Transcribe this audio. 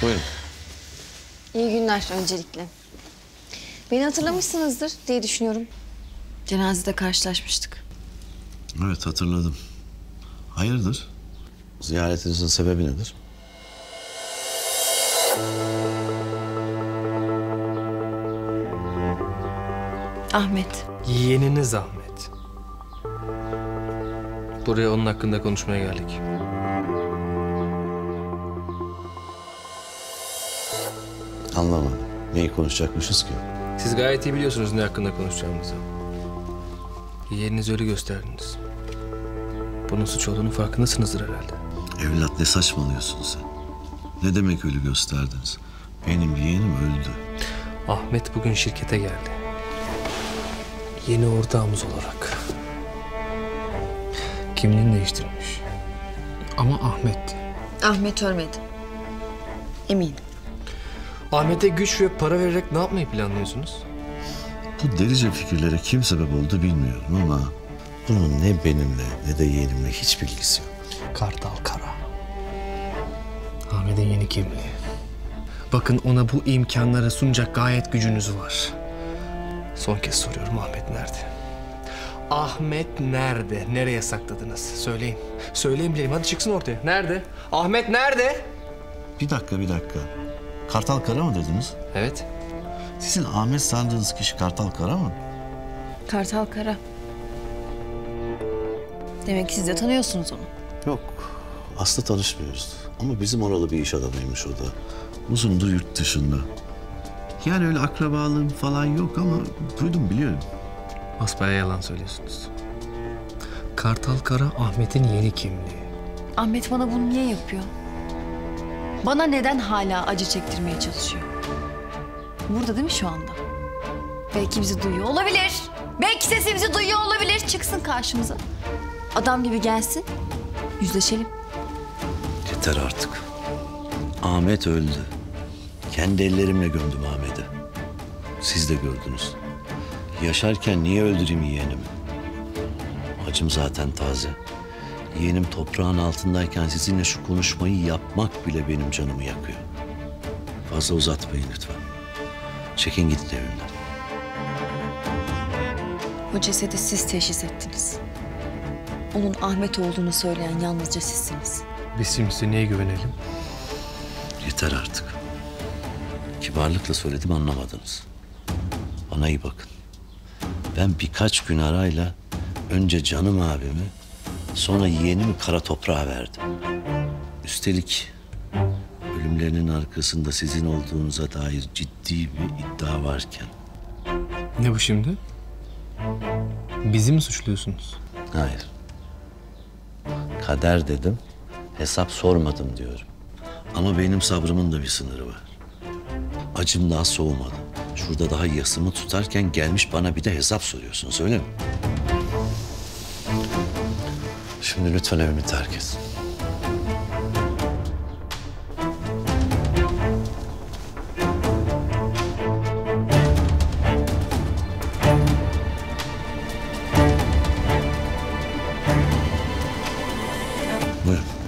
Buyurun. İyi günler öncelikle. Beni hatırlamışsınızdır diye düşünüyorum. Cenazede karşılaşmıştık. Evet, hatırladım. Hayırdır? Ziyaretinizin sebebi nedir? Ahmet. Yeğeniniz Ahmet. Buraya onun hakkında konuşmaya geldik. Anlamadım. Neyi konuşacakmışız ki? Siz gayet iyi biliyorsunuz ne hakkında konuşacağımızı. Yeğeninizi öyle gösterdiniz. Bunun suç olduğunu farkındasınızdır herhalde. Evlat, ne saçmalıyorsun sen? Ne demek ölü gösterdiniz? Benim yeğenim öldü. Ahmet bugün şirkete geldi. Yeni ortağımız olarak. Kimliğini değiştirmiş. Ama Ahmet. Ahmet ölmedi. Eminim. Ahmet'e güç ve para vererek ne yapmayı planlıyorsunuz? Bu delice fikirlere kim sebep oldu bilmiyorum ama... bunun ne benimle ne de yeğenimle hiçbir ilgisi yok. Kartal Kara. Ahmet'in yeni kimliği. Bakın, ona bu imkanları sunacak gayet gücünüz var. Son kez soruyorum, Ahmet nerede? Ahmet nerede? Nereye sakladınız? Söyleyin. Söyleyin bileyim, hadi çıksın ortaya. Nerede? Ahmet nerede? Bir dakika. Kartal Kara mı dediniz? Evet. Sizin Ahmet sandığınız kişi Kartal Kara mı? Kartal Kara. Demek ki siz de tanıyorsunuz onu. Yok. Aslı tanışmıyoruz. Ama bizim oralı bir iş adamıymış o da. Uzundur yurt dışında. Yani öyle akrabalığım falan yok ama duydum, biliyorum. Basbaya yalan söylüyorsunuz. Kartal Kara Ahmet'in yeni kimliği. Ahmet bana bunu niye yapıyor? Bana neden hala acı çektirmeye çalışıyor? Burada değil mi şu anda? Belki bizi duyuyor olabilir. Belki sesimizi duyuyor olabilir. Çıksın karşımıza. Adam gibi gelsin. Yüzleşelim. Yeter artık. Ahmet öldü. Kendi ellerimle gömdüm Ahmet'i. Siz de gördünüz. Yaşarken niye öldüreyim yeğenimi? Acım zaten taze. Yeğenim toprağın altındayken sizinle şu konuşmayı yapmak bile benim canımı yakıyor. Fazla uzatmayın lütfen. Çekin gidin evimden. O cesedi siz teşhis ettiniz. Onun Ahmet olduğunu söyleyen yalnızca sizsiniz. Biz şimdi size neye güvenelim? Yeter artık. Kibarlıkla söyledim, anlamadınız. Bana iyi bakın. Ben birkaç gün arayla önce canım abimi, sonra yeğenimi kara toprağa verdim. Üstelik ölümlerinin arkasında sizin olduğunuza dair ciddi bir iddia varken. Ne bu şimdi? Bizi mi suçluyorsunuz? Hayır. Kader dedim, hesap sormadım diyorum. Ama benim sabrımın da bir sınırı var. Acım daha soğumadı. Şurada daha yasımı tutarken gelmiş bana bir de hesap soruyorsunuz, öyle mi? Şimdi lütfen evimi terk et. Buyurun.